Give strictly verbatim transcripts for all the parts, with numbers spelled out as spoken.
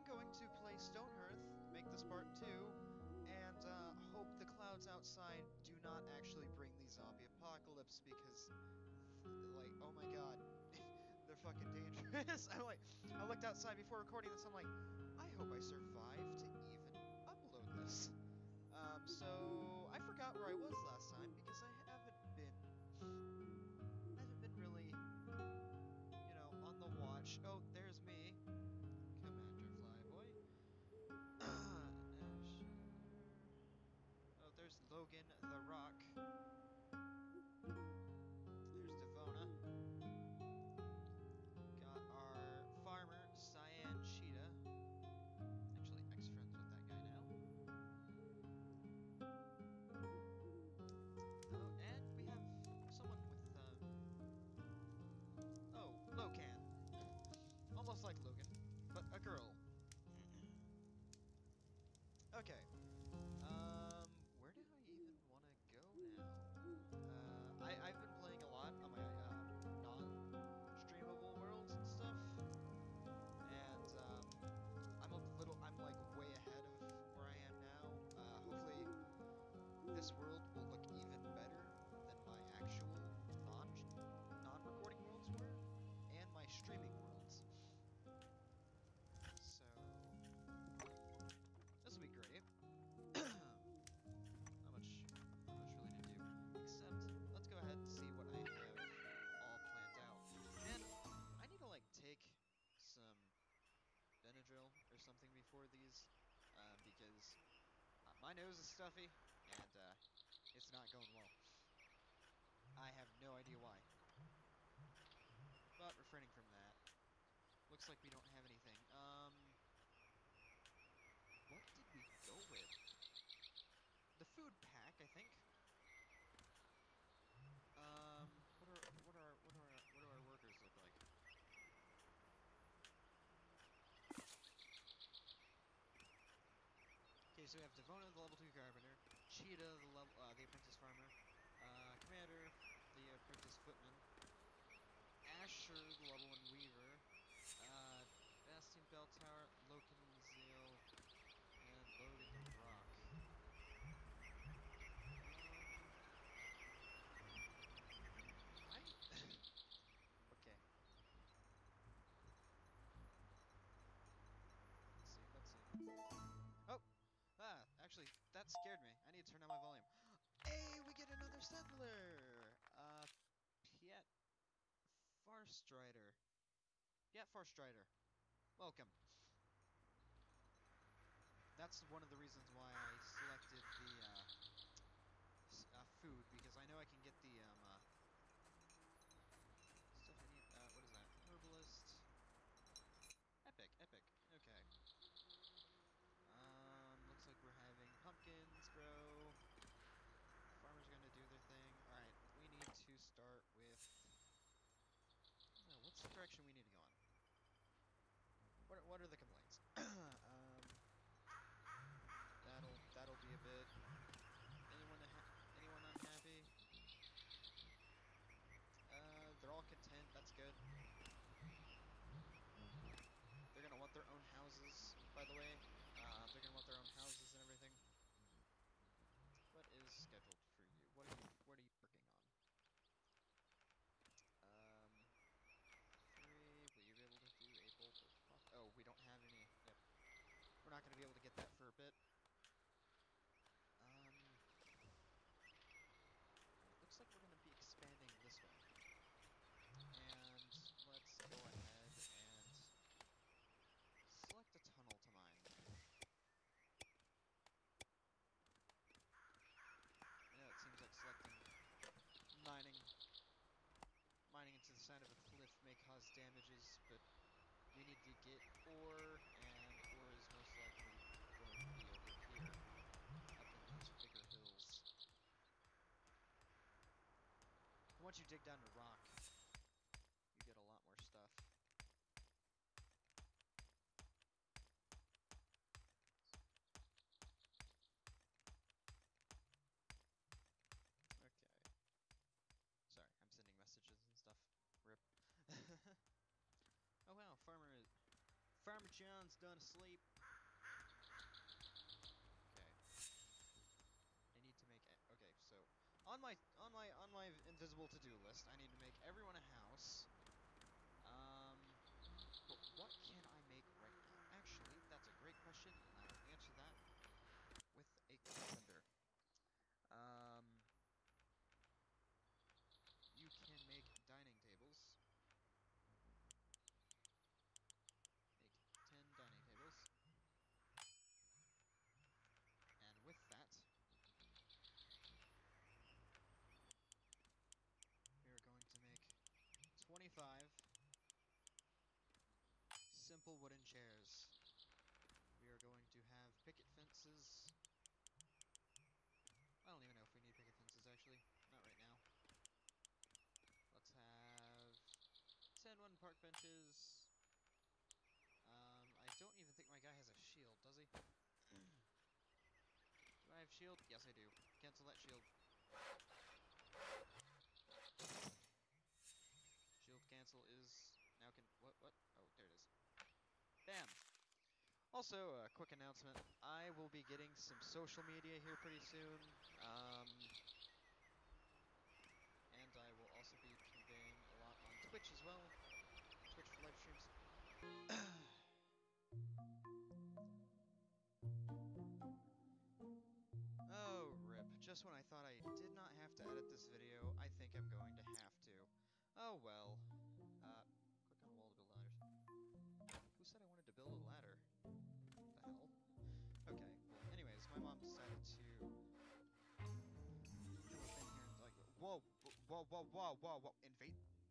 going to play Stonehearth, make this part two, and uh, hope the clouds outside do not actually bring the zombie apocalypse because, like, oh my god, they're fucking dangerous. I'm like, I looked outside before recording this. I'm like, I hope I survive to even upload this. Um, so I forgot where I was last time because I haven't been, I haven't been really, you know, on the watch. Oh, there's me, Commander Flyboy. Asher. Oh, there's Logan the Rock. There's Devona. Got our farmer, Cyan Cheetah. Actually, ex-friends with that guy now. Oh, and we have someone with, uh... oh, Locan. Almost like Logan, but a girl. Okay. Um, where do I even want to go now? Uh, I, I've been playing a lot on my, um, non-streamable worlds and stuff. And, um, I'm a little, I'm like way ahead of where I am now. Uh, hopefully this world will look even better than my actual non, non-recording worlds were, and my streaming worlds. So, this will be great. Not much, not much really to do, except let's go ahead and see what I have all planned out. And I need to like take some Benadryl or something before these, uh, because uh, my nose is stuffy and uh, it's not going well. I have no idea why, but refraining from that. Looks like we don't have anything. Um, what did we go with? The food pack, I think. Um, what are what are what are what do our workers look like? Okay, so we have Devona, the level two carpenter, Cheetah, the level uh, the apprentice farmer, uh, Commander, the apprentice footman, Asher, the level one weaver, uh, Bastion bell tower, Loken Zeal, and Logan the rock. Um, I okay. Let's see. Let's see. Oh. Ah, actually, that scared me. I need to turn down my volume. Hey, we get another settler! Uh, Piet Farstrider. Piet Farstrider. Welcome. That's one of the reasons why I selected the, uh, uh, food, because I know I can get the, um, uh, stuff I need. Uh, what is that? Herbalist. Epic, epic. Okay. Um, looks like we're having pumpkins grow. Farmers are gonna do their thing. Alright, we need to start with... Oh, what's the direction we need to go on? What, what are the complaints? um, that'll, that'll be a bit... Anyone, anyone unhappy? Uh, they're all content, that's good. They're gonna want their own houses, by the way. Uh, they're gonna want their own houses and everything. What is scheduled for you? What are you, what are you working on? Um, three, will you be able to do a bolt of coffee? Oh, we don't have any, yep. We're not gonna be able to get that for a bit. Um, looks like we're gonna be expanding this way. And let's go ahead and select a tunnel to mine. I know it seems like selecting mining mining into the side of a cliff may cause damages, but we need to get ore, and ore is most likely going to be over here, up in those bigger hills. Once you dig down to rock, you get a lot more stuff. Okay. Sorry, I'm sending messages and stuff. Rip. Oh wow, Farmer Farmer John's done asleep. Okay. I need to make a okay, so on my on my on my invisible to-do list, I need to make everyone a house. Um but what can I make right now? Actually, that's a great question, and I'll answer that with a carpenter. Um you can make dining tables. Make ten dining tables. And with that, we are going to make twenty-five simple wooden chairs. We are going to have picket fences. I don't even know if we need picket fences, actually. Not right now. Let's have ten wooden park benches. Um, I don't even think my guy has a shield, does he? Do I have shield? Yes, I do. Cancel that shield. Shield cancel is now can what what? Oh, there it is. Bam. Also, a quick announcement. I will be getting some social media here pretty soon. Um, and I will also be conveying a lot on Twitch as well. Twitch for live streams. Oh, rip. Just when I thought I did not have to edit this video, I think I'm going to have to. Oh well. Uh, click on a wall to build ladders. Who said I wanted to build a ladder? What the hell? Okay, well, anyways, my mom decided to come up in here and like, whoa, whoa, whoa, whoa, whoa, whoa, invade.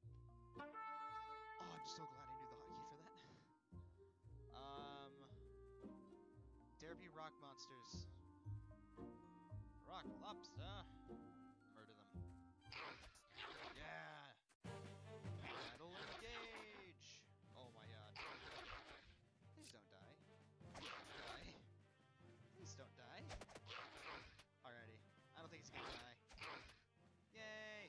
Oh, I'm so glad I knew the hotkey for that. Um, dare be rock monsters. Rock lobster. Murder them. Yeah. Battle engage. Oh my god. Please don't die. Please don't die. Please don't die. Alrighty. I don't think he's gonna die. Yay!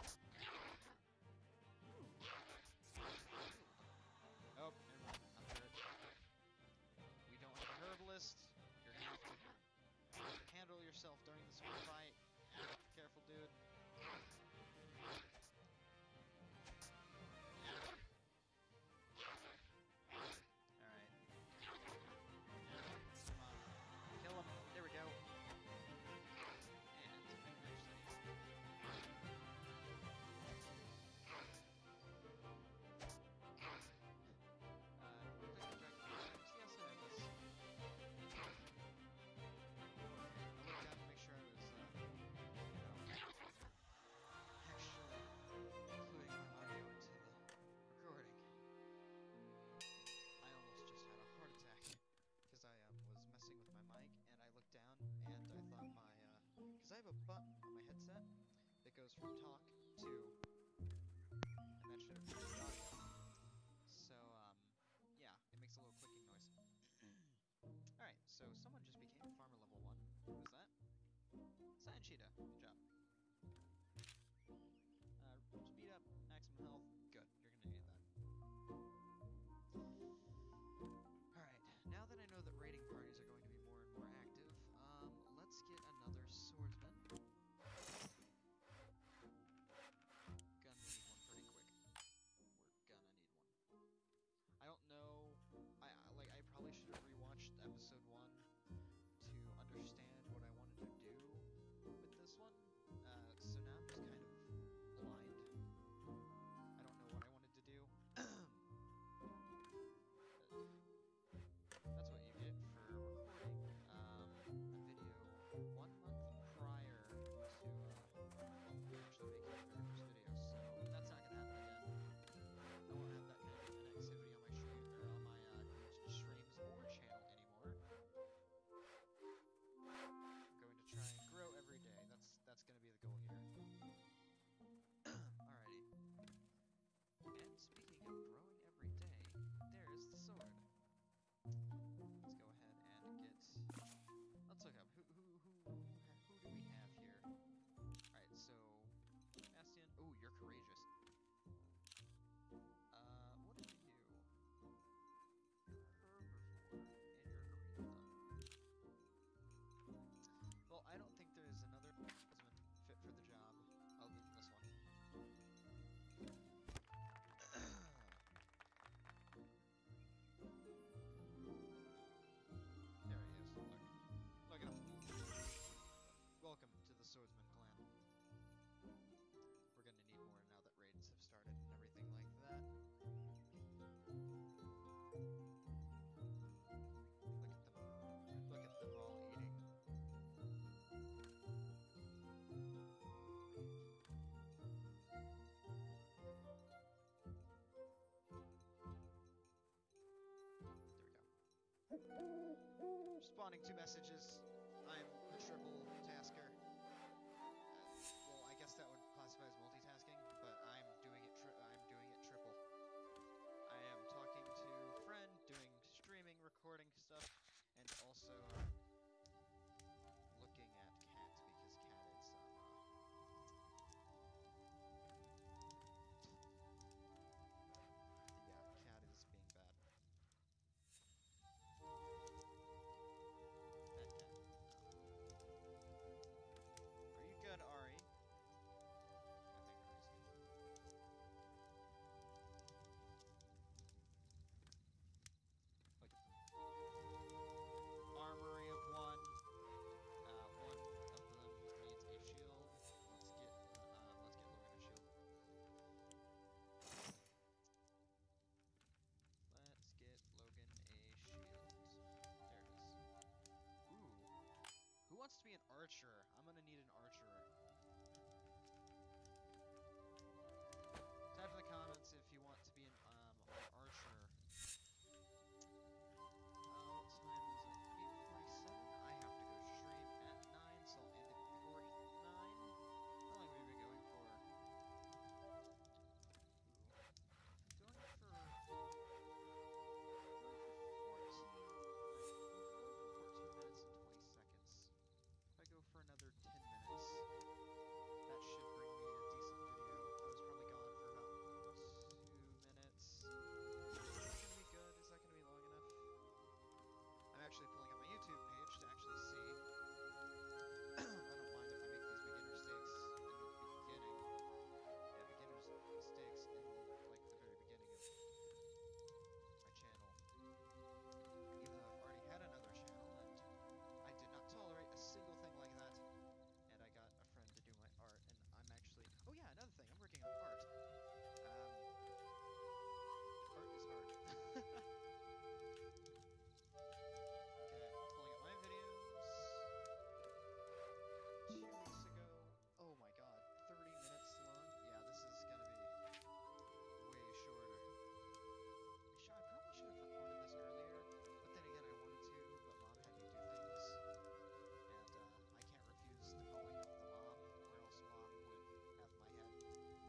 Oh, never mind. I'm hurt. We don't have a herbalist. You're gonna have to handle yourself during this one fight. Careful, dude. Alright. Come on. Kill him. There we go. And actually. Uh, did I drag the yes, I guess. I looked down to make sure I was, uh, you know, actually including my audio into the recording. I almost just had a heart attack because I um, was messing with my mic, and I looked down and I thought my, uh, because I have a button on my headset that goes from talk to, and that should have turned the audio. So, um, yeah, it makes a little clicking noise. Alright, so someone just became farmer level one. Who was that? Cyan Cheetah. Good job. Uh, speed up, maximum health. Good, you're gonna need that. Alright, now that I know that raiding parties are going to be more and more active, um, let's get another swordsman. Gonna need one pretty quick. We're gonna need one. I don't know, I, I like, I probably should have rewatched episode one to swordsman clan. We're gonna need more now that raids have started and everything like that. Look at them. Look at them all eating. There we go. Responding to messages. I'm a triple tasker. Well, I guess that would classify as multitasking, but I'm doing it. Tri I'm doing it triple. I am talking to friend, doing streaming, recording stuff, and also uh, looking at cat because cat is um, uh, yeah, cat is being bad. That cat. No. Are you good, Ari? I think Ari's good. Look at them. Armory of one. Uh, one of them needs a shield. Let's get, uh, let's get Logan a shield. Let's get Logan a shield. There it is. Ooh. Who wants to be an archer? I'm gonna need an archer. Type in the comments if you want to be an um, archer. Uh, what time is it? eight forty-seven? I have to go stream at nine, so I'll end it before nine. How long have we been going for? Ooh. Going for... Going for fourteen... Like, going for fourteen minutes and twenty seconds. If I go for another ten minutes, that should bring me a decent video. I was probably gone for about two minutes. Is that gonna be good? Is that gonna be long enough? I'm actually pulling up my YouTube page to actually see. I don't mind if I make these beginner mistakes in the beginning. Yeah, beginner's mistakes in, like, the very beginning of my channel. Even though I've already had another channel, and I did not tolerate a single thing like that. And I got a friend to do my art, and I'm actually... Oh yeah, another thing, I'm working on art. Um, art is hard. Okay, pulling up my videos. Two weeks ago. Oh my god, thirty minutes long? Yeah, this is gonna be way shorter. Sure, I probably should have recorded this earlier, but then again I wanted to, but Mom had me do things. And uh, I can't refuse the calling of the mom, or else Mom would have my head.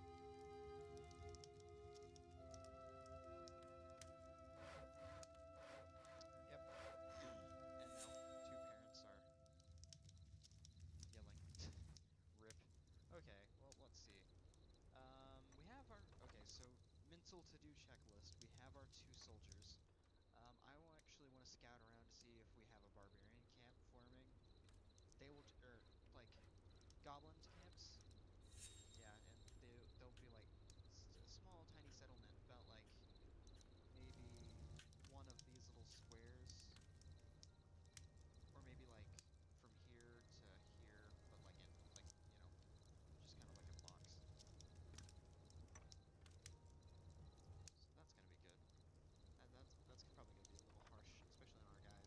Yep. And now two parents are yelling. Rip. Okay, well, let's see. Um, we have our... Okay, so mental to-do checklist. We have our two soldiers. Um, I will actually want to scout around to see if we have a barbarian camp forming. They will... Or, like, goblins camps. Yeah, and they, they'll be, like, a small, tiny settlement, about, like, maybe one of these little squares. Or maybe, like, from here to here, but, like, in, like, you know, just kind of like a box. So that's gonna be good. And that's, that's probably gonna be a little harsh, especially on our guy.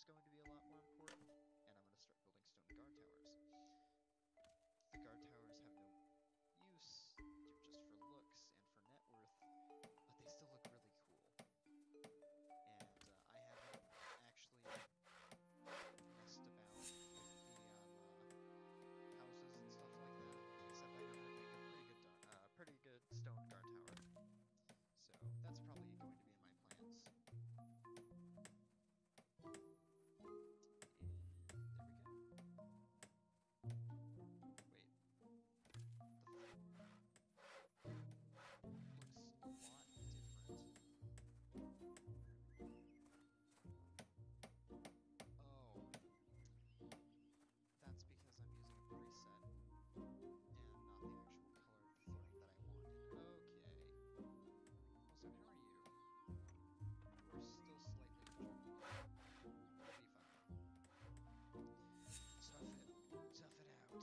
going to be a lot more important, and I'm going to start building stone guard towers. The guard towers have no use, they're just for looks and for net worth, but they still look really cool. And uh, I haven't actually messed about with the um, uh, houses and stuff like that, except I know how to make a pretty good, uh, pretty good stone guard tower. So that's probably going to be in my plans. That's because I'm using a preset and not the actual color of the flooring that I wanted. Okay. Also, how are you? You are still slightly injured. You'll be fine. Tough it. Tough it out.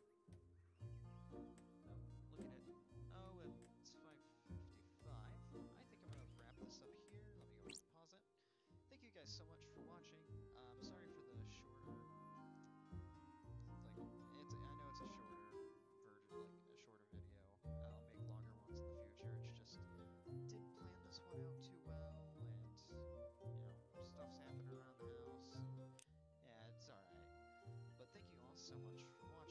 Oh, look at it. Oh, it's five fifty-five. I think I'm going to wrap this up here. Let me go ahead and pause it. Thank you guys so much for watching. Um, sorry for the shorter... Like, it's, I know it's a shorter version, like, a shorter video. I'll make longer ones in the future. It's just, didn't plan this one out too well, and, you know, stuff's happened around the house. And, yeah, it's alright. But thank you all so much for watching.